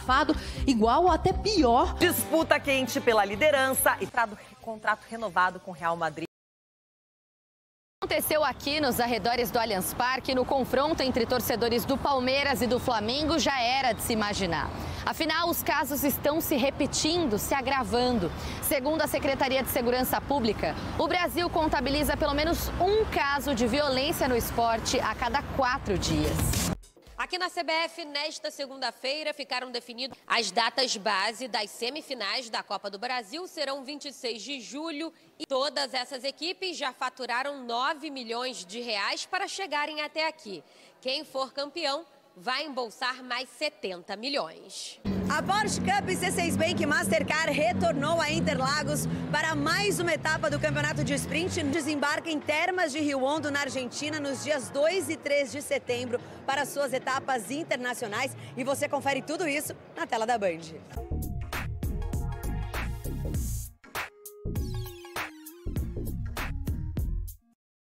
abafado, igual ou até pior. Disputa quente pela liderança e contrato renovado com o Real Madrid. Aconteceu aqui nos arredores do Allianz Parque, no confronto entre torcedores do Palmeiras e do Flamengo, já era de se imaginar. Afinal, os casos estão se repetindo, se agravando. Segundo a Secretaria de Segurança Pública, o Brasil contabiliza pelo menos um caso de violência no esporte a cada 4 dias. Aqui na CBF, nesta segunda-feira, ficaram definidas as datas base das semifinais da Copa do Brasil. Serão 26 de julho e todas essas equipes já faturaram 9 milhões de reais para chegarem até aqui. Quem for campeão vai embolsar mais 70 milhões. A Porsche Cup C6 Bank Mastercard retornou a Interlagos para mais uma etapa do campeonato de sprint. Desembarca em Termas de Rio Hondo, na Argentina, nos dias 2 e 3 de setembro para suas etapas internacionais. E você confere tudo isso na tela da Band.